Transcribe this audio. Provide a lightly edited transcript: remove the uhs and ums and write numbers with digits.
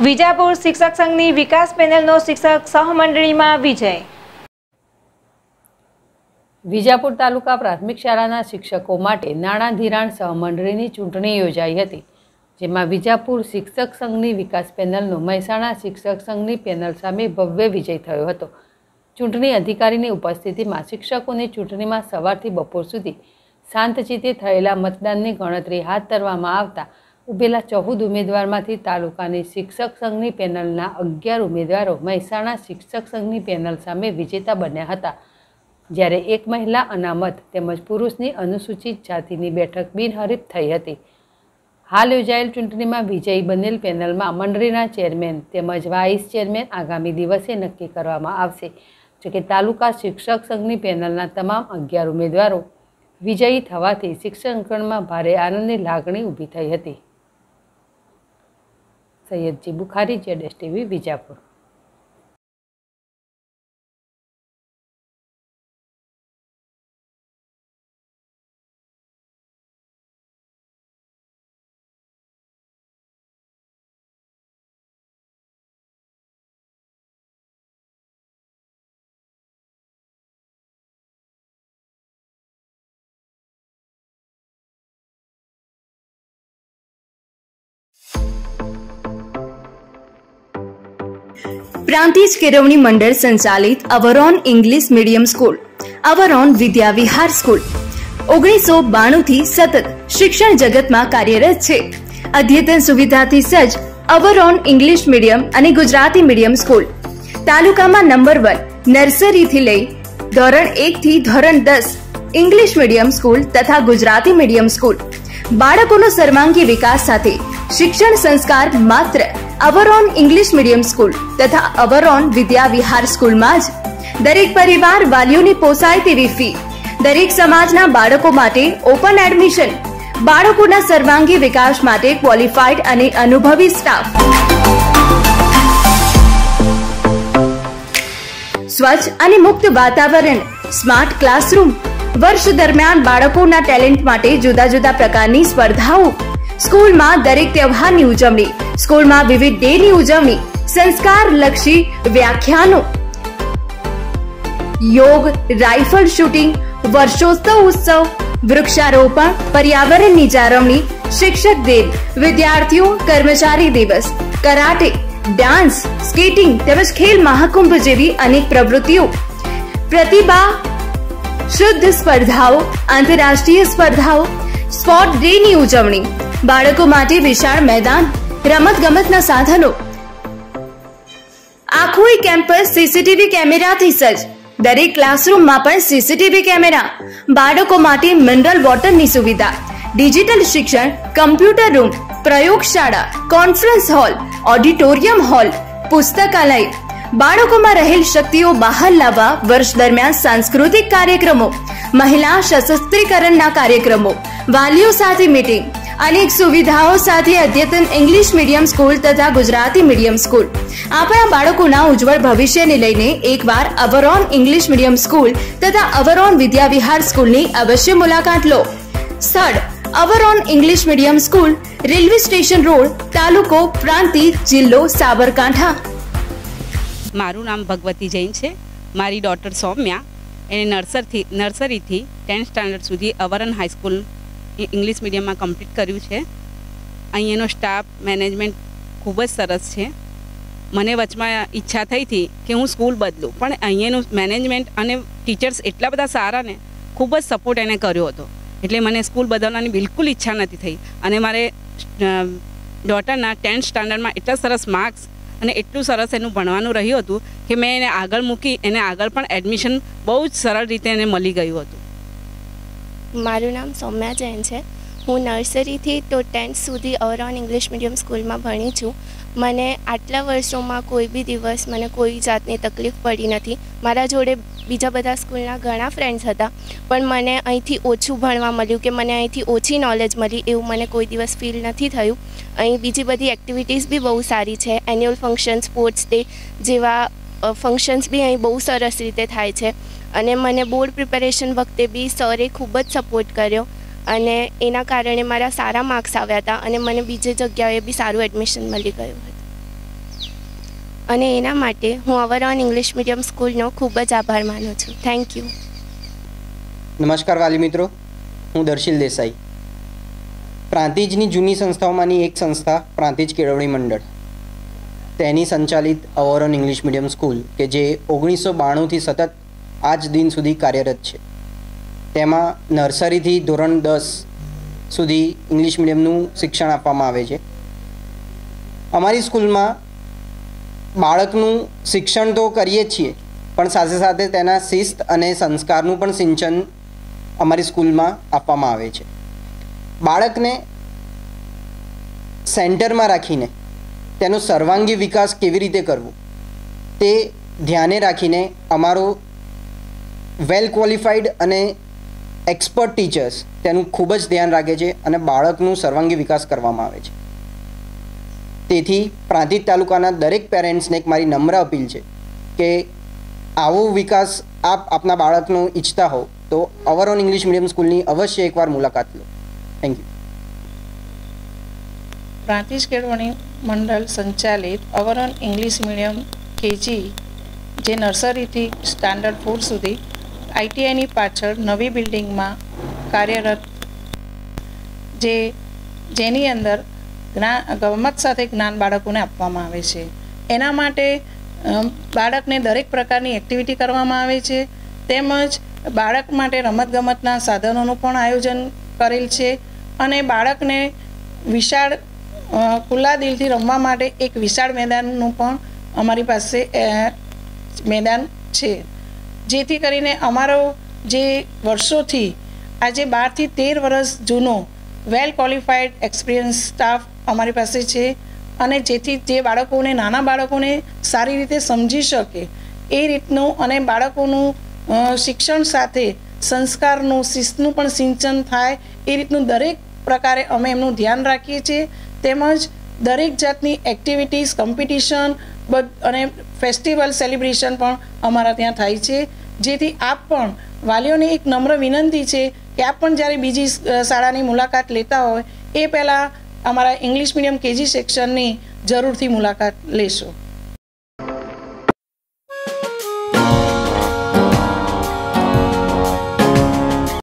વિજાપુર શિક્ષક સંઘની વિકાસ પેનલનો શિક્ષક સહમંડળીમાં વિજય। વિજાપુર તાલુકા પ્રાથમિક શાળાના શિક્ષકો માટે નાણાં ધિરાણ સહમંડળીની ચૂંટણી યોજાઈ હતી, જેમાં વિજાપુર શિક્ષક સંઘની વિકાસ પેનલનો મહેસાણા શિક્ષક સંઘની પેનલ સામે ભવ્ય વિજય થયો હતો। ચૂંટણી અધિકારીની ઉપસ્થિતિમાં શિક્ષકોની ચૂંટણીમાં સવારથી બપોર સુધી શાંતચિત્તે થયેલા મતદાનની ગણતરી હાથ ધરવામાં આવતા ઉભેલા 14 ઉમેદવારમાંથી તાલુકાની શિક્ષક સંઘની પેનલના 11 ઉમેદવારો મહેસાણા શિક્ષક સંઘની પેનલ સામે વિજેતા બન્યા હતા, જ્યારે એક મહિલા અનામત તેમજ પુરુષની અનુસૂચિત જાતિની બેઠક બિનહરીફ થઈ હતી। હાલ યોજાયેલ ચૂંટણીમાં વિજયી બનેલ પેનલમાં મંડળીના ચેરમેન તેમજ વાઇસ ચેરમેન આગામી દિવસે નક્કી કરવામાં આવશે। જોકે તાલુકા શિક્ષક સંઘની પેનલના તમામ 11 ઉમેદવારો વિજયી થવાથી શિક્ષણમાં ભારે આનંદની લાગણી ઊભી થઈ હતી। સૈયદજી બુખારી, ZSTV, વિજાપુર। प्रांतिज केळवणी मंडल संचालित Avron English medium school, Avron Vidya Vihar school 1992 થી સતત શિક્ષણ જગતમાં કાર્યરત છે। અદ્યતન સુવિધાથી સજ્જ અવરોન ઇંગ્લિશ મીડિયમ અને ગુજરાતી મીડિયમ સ્કૂલ તાલુકામાં નંબર 1 નર્સરીથી લઈ ધોરણ 1 થી ધોરણ 10 ઇંગ્લિશ મીડિયમ સ્કૂલ તથા ગુજરાતી મીડિયમ સ્કૂલ બાળકોનો સર્વાંગી વિકાસ સાથે શિક્ષણ સંસ્કાર માત્ર અવરોન ઇંગ્લિશ મીડિયમ સ્કૂલ તથા અવરોન વિદ્યા વિહાર સ્કૂલમાં જ। દરેક પરિવાર વાલીઓને પોસાય તેવી ફી, દરેક સમાજના બાળકો માટે ઓપન એડમિશન, બાળકોના સર્વાંગી વિકાસ માટે ક્વોલિફાઈડ અને અનુભવી સ્ટાફ, સ્વચ્છ અને મુક્ત વાતાવરણ, સ્માર્ટ ક્લાસરૂમ, વર્ષ દરમિયાન બાળકોના ટેલેન્ટ માટે જુદા જુદા પ્રકારની સ્પર્ધાઓ, સ્કૂલમાં દરેક તહેવારની ઉજવણી, સ્કૂલમાં વિવિધ ડેની ઉજવણી, સંસ્કારલક્ષી વ્યાખ્યાનો, યોગ, રાઇફલ શૂટિંગ, વર્ષોત્સવ ઉત્સવ, વૃક્ષારોપણ, પર્યાવરણની જાળવણી, શિક્ષક દિન, વિદ્યાર્થીઓ કર્મચારી દિવસ, કરાટે, ડાન્સ, સ્કેટિંગ તેમજ ખેલ મહાકુંભ જેવી અનેક પ્રવૃત્તિઓ, પ્રતિભા શુદ્ધ સ્પર્ધાઓ, આંતરરાષ્ટ્રીય સ્પર્ધાઓ, સ્પોર્ટ ડેની ઉજવણી, બાળકો માટે વિશાળ મેદાન, રમતગમતના સાધનો, આખું કેમ્પસ સીસીટીવી કેમેરાથી સજ્જ, દરેક ક્લાસરૂમમાં પણ સીસીટીવી કેમેરા, બાળકો માટે મિનરલ વોટરની સુવિધા, ડિજિટલ શિક્ષણ, કમ્પ્યુટર રૂમ, પ્રયોગશાળા, કોન્ફરન્સ હોલ, ઓડિટોરિયમ હોલ, પુસ્તકાલય, બાળકોમાં રહેલ શક્તિઓ બહાર લાવવા વર્ષ દરમિયાન સાંસ્કૃતિક કાર્યક્રમો, મહિલા સશક્તિકરણના કાર્યક્રમો, વાલીઓ સાથે મીટિંગ, અનેક સુવિધાઓ સાથે અદ્યતન ઇંગ્લિશ મીડિયમ સ્કૂલ તથા ગુજરાતી મીડિયમ સ્કૂલ આપણા બાળકોના ઉજ્જવળ ભવિષ્યને લઈને એકવાર અવરોન ઇંગ્લિશ મીડિયમ સ્કૂલ તથા અવરોન વિદ્યા વિહાર સ્કૂલની અવશ્ય મુલાકાત લો। સ્થળ Avron English medium school, railway station road, તાલુકો પ્રાંતિજ, જિલ્લો સાબરકાંઠા। મારું નામ ભગવતી જૈન છે। મારી ડોટર સૌમ્યા એને નર્સરીથી 10th સ્ટાન્ડર્ડ સુધી અવરોન હાઈસ્કૂલ ઇંગ્લિશ મીડિયમમાં કમ્પ્લીટ કર્યું છે। અહીંયાનો સ્ટાફ મેનેજમેન્ટ ખૂબ જ સરસ છે। મને વચમાં ઈચ્છા થઈ હતી કે હું સ્કૂલ બદલું, પણ અહીંયાનું મેનેજમેન્ટ અને ટીચર્સ એટલા બધા સારા ને ખૂબ જ સપોર્ટ એને કર્યો હતો, એટલે મને સ્કૂલ બદલવાની બિલકુલ ઈચ્છા નથી થઈ। અને મારે ડોટરના 10th સ્ટાન્ડર્ડમાં એટલા સરસ માર્ક્સ અને એટલું સરસ એનું ભણવાનું રહ્યું હતું કે મેં એને આગળ મૂકી, એને આગળ પણ એડમિશન બહુ જ સરળ રીતે એને મળી ગયું હતું। મારું નામ સૌમ્યા જૈન છે। હું નર્સરીથી તો 10th સુધી અવરોન ઇંગ્લિશ મીડિયમ સ્કૂલમાં ભણી છું। મને આટલા વર્ષોમાં કોઈ બી દિવસ મને કોઈ જાતની તકલીફ પડી નથી। મારા જોડે બીજા બધા સ્કૂલના ઘણા ફ્રેન્ડ્સ હતા, પણ મને અહીંથી ઓછું ભણવા મળ્યું કે મને અહીંથી ઓછી નોલેજ મળી એવું મને કોઈ દિવસ ફીલ નથી થયું। અહીં બીજી બધી એક્ટિવિટીઝ બી બહુ સારી છે। એન્યુઅલ ફંક્શન, સ્પોર્ટ્સ ડે જેવા ફંક્શન્સ બી અહીં બહુ સરસ રીતે થાય છે। અને મને બોર્ડ પ્રિપેરેશન વખતે બી સરે ખૂબ જ સપોર્ટ કર્યો અને એના કારણે મારા સારા માર્ક્સ આવ્યા હતા અને મને બીજી જગ્યાએ બી સારું એડમિશન મળી ગયું હતું। અને એના માટે હું અવરોન ઇંગ્લિશ મીડિયમ સ્કૂલનો ખૂબ જ આભાર માનું છું. Thank you. નમસ્કાર વાલી મિત્રો, હું દર્શિલ દેસાઈ. પ્રાંતિજની જૂની સંસ્થાઓમાંની એક સંસ્થા પ્રાંતિજ કેળવણી મંડળ, તેની સંચાલિત અવરોન ઇંગ્લિશ મીડિયમ સ્કૂલ કે જે 1992થી સતત આજ દિન સુધી કાર્યરત છે. તેમાં નર્સરીથી ધોરણ 10 સુધી ઇંગ્લિશ મીડિયમનું શિક્ષણ આપવામાં આવે છે. અમારી સ્કૂલમાં બાળકનું શિક્ષણ તો કરીએ જ છીએ, પણ સાથે સાથે તેના શિસ્ત અને સંસ્કારનું પણ સિંચન અમારી સ્કૂલમાં આપવામાં આવે છે. બાળકને સેન્ટરમાં રાખીને તેનો સર્વાંગી વિકાસ કેવી રીતે કરવો તે ધ્યાને રાખીને અમારો વેલ ક્વોલિફાઈડ અને એક્સપર્ટ ટીચર્સ તેનું ખૂબ જ ધ્યાન રાખે છે અને બાળકનું સર્વાંગી વિકાસ કરવામાં આવે છે. તેથી પ્રાંતિજ તાલુકાના દરેક પેરેન્ટ્સને એક મારી નમ્ર અપીલ છે કે આવો વિકાસ આપ આપના બાળકનો ઈચ્છતા હો તો અવરોન ઇંગ્લિશ મીડિયમ સ્કૂલની અવશ્ય એકવાર મુલાકાત લો. Thank you. પ્રાંતિજ કેળવણી મંડળ સંચાલિત અવરોન ઇંગ્લિશ મીડિયમ કેજી, જે નર્સરીથી સ્ટાન્ડર્ડ 4 સુધી આઈટીઆઈની પાછળ નવી બિલ્ડિંગમાં કાર્યરત, જેની અંદર ગમત સાથે જ્ઞાન બાળકોને આપવામાં આવે છે. એના માટે બાળકને દરેક પ્રકારની એક્ટિવિટી કરવામાં આવે છે, તેમજ બાળક માટે રમતગમતના સાધનોનું પણ આયોજન કરેલ છે અને બાળકને વિશાળ ખુલ્લા દિલથી રમવા માટે એક વિશાળ મેદાનનું પણ અમારી પાસે મેદાન છે. જેથી કરીને અમારો જે વર્ષોથી આજે 12 થી 13 વર્ષ જૂનો વેલ ક્વોલિફાઈડ એક્સપિરિયન્સ સ્ટાફ અમારી પાસે છે અને જેથી જે બાળકોને, નાના બાળકોને સારી રીતે સમજી શકે એ રીતનું અને બાળકોનું શિક્ષણ સાથે સંસ્કારનું, શિસ્તનું પણ સિંચન થાય એ રીતનું દરેક પ્રકારે અમે એમનું ધ્યાન રાખીએ છીએ. તેમજ દરેક જાતની એક્ટિવિટીઝ, કોમ્પિટિશન અને ફેસ્ટિવલ સેલિબ્રેશન પણ અમારા ત્યાં થાય છે. જેથી આપ પણ વાલીઓને એક નમ્ર વિનંતી છે કે આપ પણ જ્યારે બીજી શાળાની મુલાકાત લેતા હોય એ પહેલાં અમારા ઇંગ્લિશ મીડિયમ કેજી સેક્શનની જરૂરથી મુલાકાત લેશો.